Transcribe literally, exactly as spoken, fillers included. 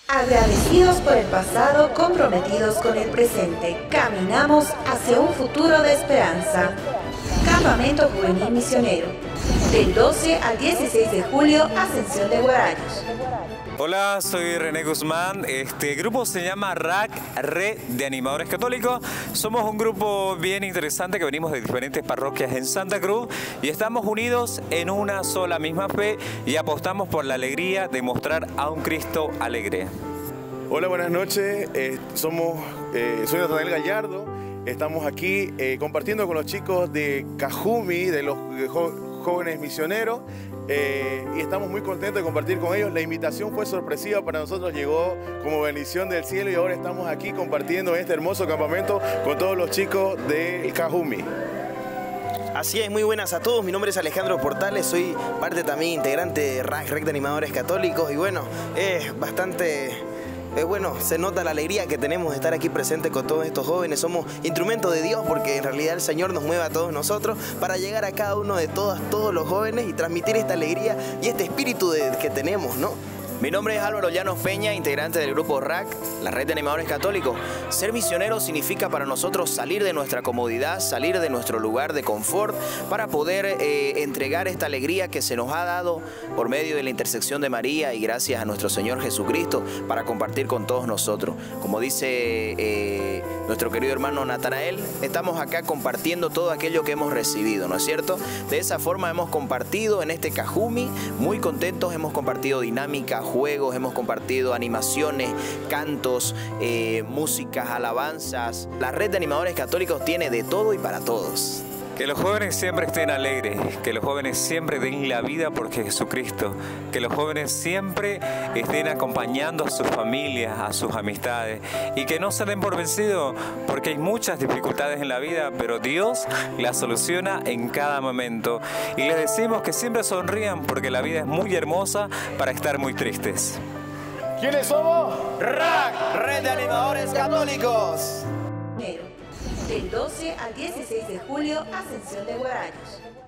Agradecidos por el pasado, comprometidos con el presente, caminamos hacia un futuro de esperanza. Campamento Juvenil Misionero, del doce al dieciséis de julio, Ascensión de Guarayos. Hola, soy René Guzmán. Este grupo se llama R A C, Red de Animadores Católicos. Somos un grupo bien interesante que venimos de diferentes parroquias en Santa Cruz y estamos unidos en una sola misma fe y apostamos por la alegría de mostrar a un Cristo alegre. Hola, buenas noches. Eh, somos, eh, soy Natanael Gallardo. Estamos aquí eh, compartiendo con los chicos de Cajumi, de los jo jóvenes misioneros. Eh, y estamos muy contentos de compartir con ellos. La invitación fue sorpresiva para nosotros, llegó como bendición del cielo y ahora estamos aquí compartiendo este hermoso campamento con todos los chicos de Cajumi. Así es, muy buenas a todos, mi nombre es Alejandro Portales, soy parte también integrante de R A C, Red de Animadores Católicos, y bueno, es bastante... Eh, bueno, se nota la alegría que tenemos de estar aquí presentes con todos estos jóvenes. Somos instrumentos de Dios porque en realidad el Señor nos mueve a todos nosotros para llegar a cada uno de todas, todos los jóvenes y transmitir esta alegría y este espíritu de, que tenemos, ¿no? Mi nombre es Álvaro Llanos Peña, integrante del grupo R A C, la Red de Animadores Católicos. Ser misionero significa para nosotros salir de nuestra comodidad, salir de nuestro lugar de confort para poder eh, entregar esta alegría que se nos ha dado por medio de la intersección de María y gracias a nuestro Señor Jesucristo para compartir con todos nosotros. Como dice eh, nuestro querido hermano Natanael, estamos acá compartiendo todo aquello que hemos recibido, ¿no es cierto? De esa forma hemos compartido en este Cajumi, muy contentos, hemos compartido dinámica, juegos, hemos compartido animaciones, cantos, eh, músicas, alabanzas. La Red de Animadores Católicos tiene de todo y para todos. Que los jóvenes siempre estén alegres, que los jóvenes siempre den la vida por Jesucristo, que los jóvenes siempre estén acompañando a sus familias, a sus amistades y que no se den por vencidos porque hay muchas dificultades en la vida, pero Dios las soluciona en cada momento. Y les decimos que siempre sonrían porque la vida es muy hermosa para estar muy tristes. ¿Quiénes somos? R A C, Red de Animadores Católicos. Del doce al dieciséis de julio, Ascensión de Guarayos.